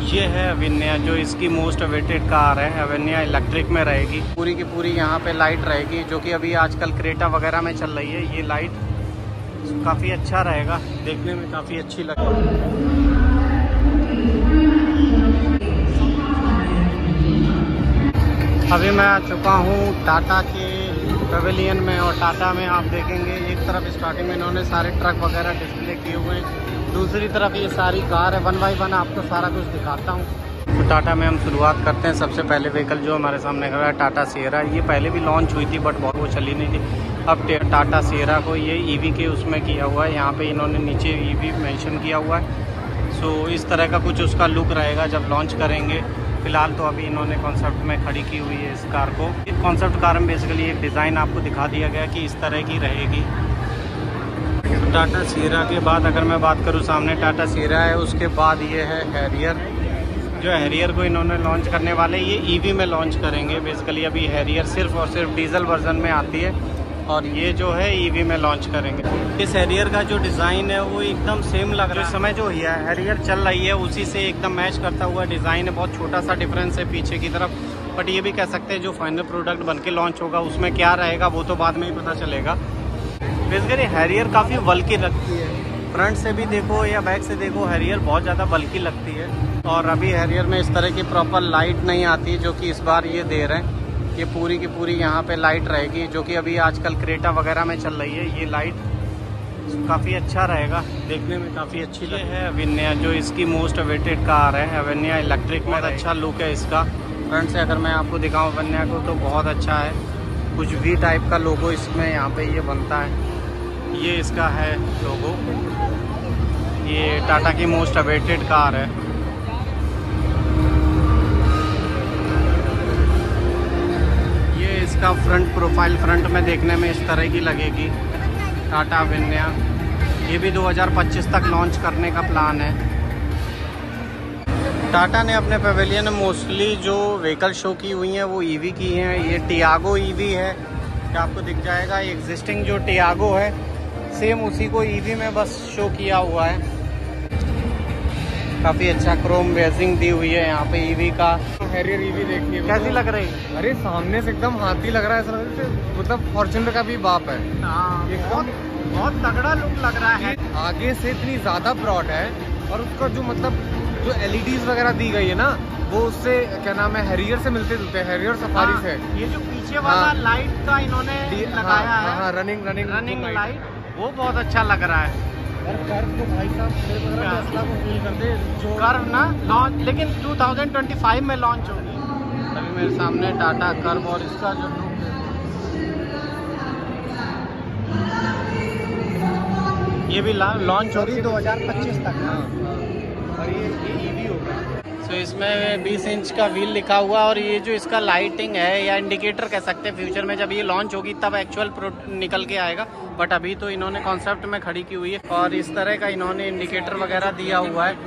ये है अवेन्या, जो इसकी मोस्ट अवेटेड कार है। अवेन्या इलेक्ट्रिक में रहेगी, पूरी की पूरी यहाँ पे लाइट रहेगी, जो कि अभी आजकल क्रेटा वगैरह में चल रही है। ये लाइट काफ़ी अच्छा रहेगा, देखने में काफ़ी अच्छी लगेगी। अभी मैं आ चुका हूँ टाटा के पेविलियन में, और टाटा में आप देखेंगे एक तरफ स्टार्टिंग में इन्होंने सारे ट्रक वगैरह डिस्प्ले किए हुए हैं, दूसरी तरफ ये सारी कार है। 1 बाय 1 आपको सारा कुछ दिखाता हूँ। तो टाटा में हम शुरुआत करते हैं। सबसे पहले व्हीकल जो हमारे सामने खड़ा है टाटा सियरा। ये पहले भी लॉन्च हुई थी बट बहुत वो चली नहीं थी। अब टाटा सियरा को ये ईवी के उसमें किया हुआ है, यहाँ पे इन्होंने नीचे ईवी मेंशन किया हुआ है। सो इस तरह का कुछ उसका लुक रहेगा जब लॉन्च करेंगे। फिलहाल तो अभी इन्होंने कॉन्सेप्ट में खड़ी की हुई है इस कार को। कॉन्सेप्ट कार में बेसिकली एक डिज़ाइन आपको दिखा दिया गया कि इस तरह की रहेगी। टाटा सियरा के बाद अगर मैं बात करूँ, सामने टाटा सियरा है, उसके बाद ये है हैरियर। जो हैरियर को इन्होंने लॉन्च करने वाले, ये ईवी में लॉन्च करेंगे। बेसिकली अभी हैरियर सिर्फ और सिर्फ डीजल वर्जन में आती है, और ये जो है ईवी में लॉन्च करेंगे। इस हैरियर का जो डिज़ाइन है वो एकदम सेम लग रहा है। इस समय जो हैरियर चल रही है उसी से एकदम मैच करता हुआ डिज़ाइन है। बहुत छोटा सा डिफरेंस है पीछे की तरफ, बट ये भी कह सकते हैं जो फाइनल प्रोडक्ट बन के लॉन्च होगा उसमें क्या रहेगा वो तो बाद में ही पता चलेगा। बेसिकली हैरियर काफ़ी बल्कि लगती है, फ्रंट से भी देखो या बैक से देखो, हैरियर बहुत ज़्यादा बल्कि लगती है। और अभी हैरियर में इस तरह की प्रॉपर लाइट नहीं आती, जो कि इस बार ये दे रहे हैं। ये पूरी की पूरी यहाँ पे लाइट रहेगी, जो कि अभी आजकल क्रेटा वगैरह में चल रही है। ये लाइट काफ़ी अच्छा रहेगा, देखने में काफ़ी अच्छी है। अवेन्या जो इसकी मोस्ट अवेटेड कार है, अवेन्या इलेक्ट्रिक में अच्छा लुक है इसका। फ्रंट से अगर मैं आपको दिखाऊँ अवेन्या को तो बहुत अच्छा है। कुछ वी टाइप का लोगो इसमें यहाँ पे ये बनता है, ये इसका है लोगो। ये टाटा की मोस्ट अवेटेड कार है। इसका फ्रंट प्रोफाइल फ्रंट में देखने में इस तरह की लगेगी टाटा अवेन्या। ये भी 2025 तक लॉन्च करने का प्लान है। टाटा ने अपने पेविलियन में मोस्टली जो व्हीकल शो की हुई हैं वो ईवी की हैं। ये टियागो ईवी है, क्या आपको दिख जाएगा। एग्जिस्टिंग जो टियागो है सेम उसी को ईवी में बस शो किया हुआ है। काफ़ी अच्छा क्रोम बेजिंग दी हुई है यहाँ पे ईवी का। हैरियर ईवी देखिए कैसी लग रही है? अरे सामने से एकदम हाथी लग रहा है, ऐसा लग रहा है मतलब फॉर्च्यूनर का भी बाप है। बहुत तगड़ा लुक लग रहा है। आगे से इतनी ज्यादा ब्रॉड है, और उसका जो मतलब जो एलईडीज वगैरह दी गई है ना, वो उससे क्या नाम है हैरियर से मिलते जुलते हैं, हैरियर सफारी से। ये जो पीछे वाला लाइट का इन्होंने लगाया है, रनिंग लाइट, वो बहुत अच्छा लग रहा है। कर्व तो भाई साहब टेस्ला को फील करते जो कर्व ना लॉन्च, लेकिन 2025 में लॉन्च होगी। अभी मेरे सामने टाटा कर्व और इसका जो लुक है ये भी लॉन्च होगी 2025 तक। और ये ईवी होगा। तो इसमें 20 इंच का व्हील लिखा हुआ, और ये जो इसका लाइटिंग है या इंडिकेटर कह सकते हैं, फ्यूचर में जब ये लॉन्च होगी तब एक्चुअल निकल के आएगा। बट अभी तो इन्होंने कॉन्सेप्ट में खड़ी की हुई है, और इस तरह का इन्होंने इंडिकेटर वगैरह दिया हुआ है।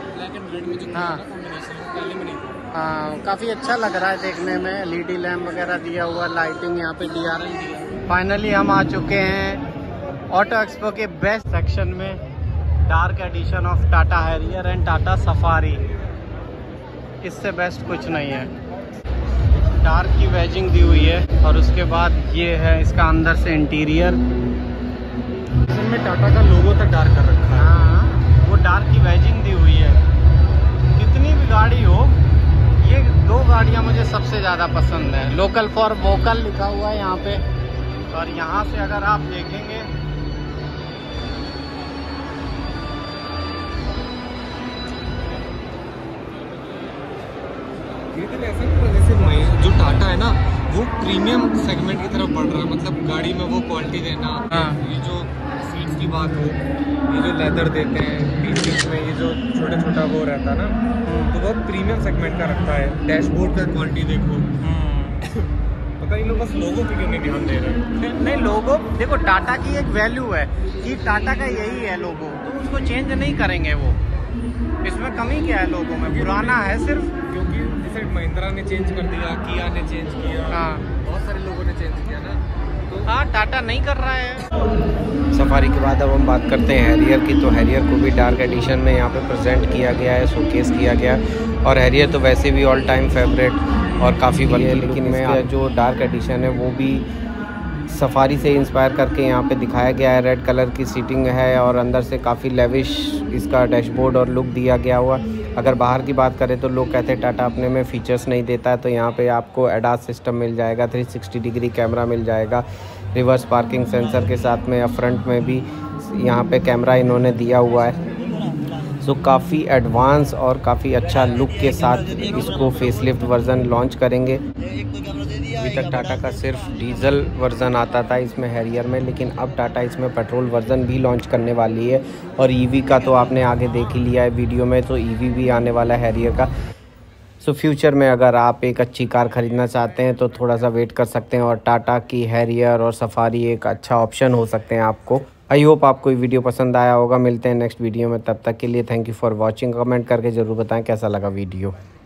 हाँ, काफ़ी अच्छा लग रहा है देखने में। एलईडी लैम्प वगैरह दिया हुआ, लाइटिंग यहाँ पे DRL। फाइनली हम आ चुके हैं ऑटो एक्सपो के बेस्ट सेक्शन में, dark edition of Tata Harrier and Tata Safari. इससे बेस्ट कुछ नहीं है। डार्क की वेजिंग दी हुई है, और उसके बाद ये है इसका अंदर से इंटीरियर। इसमें टाटा का लोगो तक डार्क कर रखा है। हाँ, वो डार्क की वेजिंग दी हुई है। कितनी भी गाड़ी हो, ये 2 गाड़ियाँ मुझे सबसे ज़्यादा पसंद है। लोकल फॉर वोकल लिखा हुआ है यहाँ पे, और यहाँ से अगर आप देखेंगे जैसे जो टाटा है ना, वो प्रीमियम सेगमेंट की तरफ बढ़ रहा है। मतलब गाड़ी में वो क्वालिटी देना। ये जो सीट्स की बात हो, ये जो लेदर देते हैं बीच में, ये जो छोटा छोटा वो रहता है ना, तो वो प्रीमियम सेगमेंट का रखता है। डैशबोर्ड का क्वालिटी देखो। पता नहीं लोग बस लोगो पे क्यों नहीं ध्यान दे रहे। नहीं, लोगो देखो, टाटा की एक वैल्यू है कि टाटा का यही है लोगो, तो उसको चेंज नहीं करेंगे वो। इसमें कमी क्या है लोगो में? पुराना है सिर्फ। क्योंकि जैसे महिंद्रा ने चेंज कर दिया, किया ने चेंज किया, हाँ, बहुत सारे लोगों ने चेंज किया ना, तो हाँ, टाटा नहीं कर रहा है। सफारी के बाद अब हम बात करते हैं हैरियर की। तो हैरियर को भी डार्क एडिशन में यहाँ पे प्रेजेंट किया गया है, शोकेस किया गया है। और हैरियर तो वैसे भी ऑल टाइम फेवरेट और काफ़ी बढ़िया है, लेकिन मैं जो डार्क एडिशन है वो भी सफारी से इंस्पायर करके यहाँ पे दिखाया गया है। रेड कलर की सीटिंग है और अंदर से काफ़ी लेविश इसका डैशबोर्ड और लुक दिया गया हुआ। अगर बाहर की बात करें तो लोग कहते हैं टाटा अपने में फ़ीचर्स नहीं देता है, तो यहाँ पे आपको एडास सिस्टम मिल जाएगा, 360 डिग्री कैमरा मिल जाएगा, रिवर्स पार्किंग सेंसर के साथ में, या फ्रंट में भी यहाँ पे कैमरा इन्होंने दिया हुआ है। सो काफ़ी एडवांस और काफ़ी अच्छा लुक के साथ इसको फेसलिफ्ट वर्ज़न लॉन्च करेंगे। अभी तक टाटा का सिर्फ डीजल वर्ज़न आता था इसमें हैरियर में, लेकिन अब टाटा इसमें पेट्रोल वर्ज़न भी लॉन्च करने वाली है। और ईवी का तो आपने आगे देख ही लिया है वीडियो में, तो ईवी भी आने वाला है हैरियर का। सो फ्यूचर में अगर आप एक अच्छी कार ख़रीदना चाहते हैं तो थोड़ा सा वेट कर सकते हैं, और टाटा की हैरियर और सफारी एक अच्छा ऑप्शन हो सकते हैं आपको। आई होप आपको ये वीडियो पसंद आया होगा। मिलते हैं नेक्स्ट वीडियो में, तब तक के लिए thank you for watching. Comment करके ज़रूर बताएं कैसा लगा वीडियो।